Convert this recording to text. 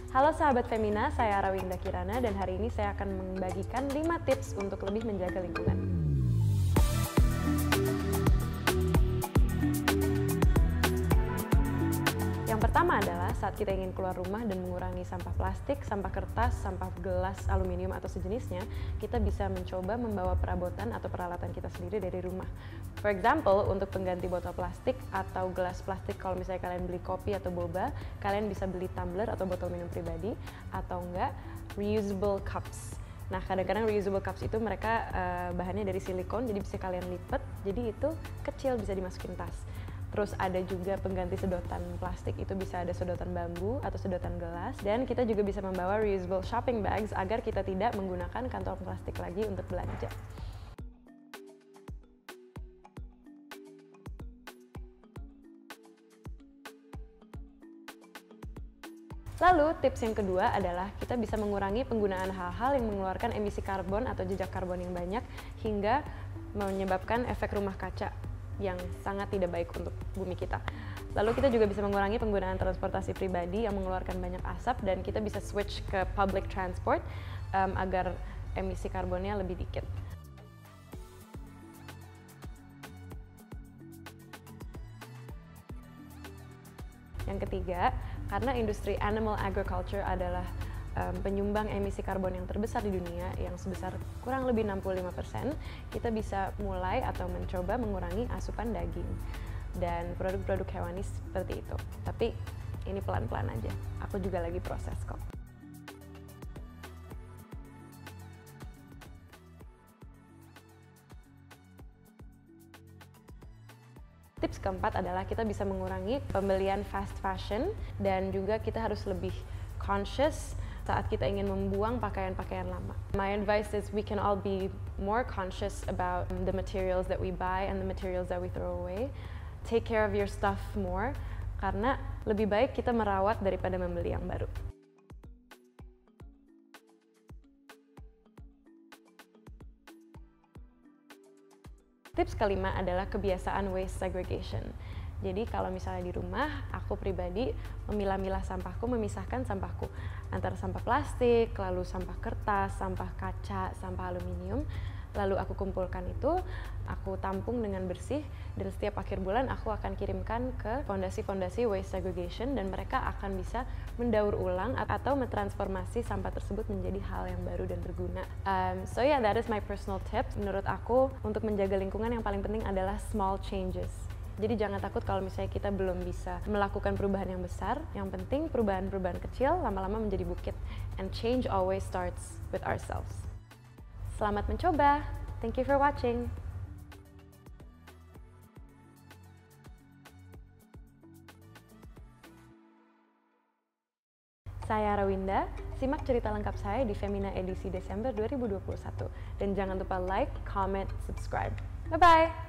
Halo sahabat Femina, saya Arawinda Kirana dan hari ini saya akan membagikan 5 tips untuk lebih menjaga lingkungan. Yang pertama adalah saat kita ingin keluar rumah dan mengurangi sampah plastik, sampah kertas, sampah gelas, aluminium atau sejenisnya, kita bisa mencoba membawa perabotan atau peralatan kita sendiri dari rumah. For example, untuk pengganti botol plastik atau gelas plastik, kalau misalnya kalian beli kopi atau boba, kalian bisa beli tumbler atau botol minum pribadi, atau enggak reusable cups. Nah, kadang-kadang reusable cups itu mereka bahannya dari silikon, jadi bisa kalian lipat, jadi itu kecil, bisa dimasukin tas. Terus ada juga pengganti sedotan plastik, itu bisa ada sedotan bambu atau sedotan gelas. Dan kita juga bisa membawa reusable shopping bags agar kita tidak menggunakan kantong plastik lagi untuk belanja. Lalu tips yang kedua adalah kita bisa mengurangi penggunaan hal-hal yang mengeluarkan emisi karbon atau jejak karbon yang banyak hingga menyebabkan efek rumah kaca yang sangat tidak baik untuk bumi kita. Lalu kita juga bisa mengurangi penggunaan transportasi pribadi yang mengeluarkan banyak asap dan kita bisa switch ke public transport agar emisi karbonnya lebih dikit. Yang ketiga, karena industri animal agriculture adalah penyumbang emisi karbon yang terbesar di dunia yang sebesar kurang lebih 65%, kita bisa mulai atau mencoba mengurangi asupan daging dan produk-produk hewani seperti itu. Tapi ini pelan-pelan aja, aku juga lagi proses kok. Tips keempat adalah kita bisa mengurangi pembelian fast fashion dan juga kita harus lebih conscious saat kita ingin membuang pakaian-pakaian lama. My advice is we can all be more conscious about the materials that we buy and the materials that we throw away. Take care of your stuff more, karena lebih baik kita merawat daripada membeli yang baru. Tips kelima adalah kebiasaan waste segregation. Jadi kalau misalnya di rumah, aku pribadi memilah-milah sampahku, memisahkan sampahku antara sampah plastik, lalu sampah kertas, sampah kaca, sampah aluminium. Lalu aku kumpulkan itu, aku tampung dengan bersih, dan setiap akhir bulan aku akan kirimkan ke fondasi-fondasi waste segregation dan mereka akan bisa mendaur ulang atau mentransformasi sampah tersebut menjadi hal yang baru dan berguna. So yeah, that is my personal tip. Menurut aku, untuk menjaga lingkungan yang paling penting adalah small changes. Jadi jangan takut kalau misalnya kita belum bisa melakukan perubahan yang besar. Yang penting perubahan-perubahan kecil lama-lama menjadi bukit. And change always starts with ourselves. Selamat mencoba. Thank you for watching. Saya Arawinda, simak cerita lengkap saya di Femina edisi Desember 2021. Dan jangan lupa like, comment, subscribe. Bye-bye!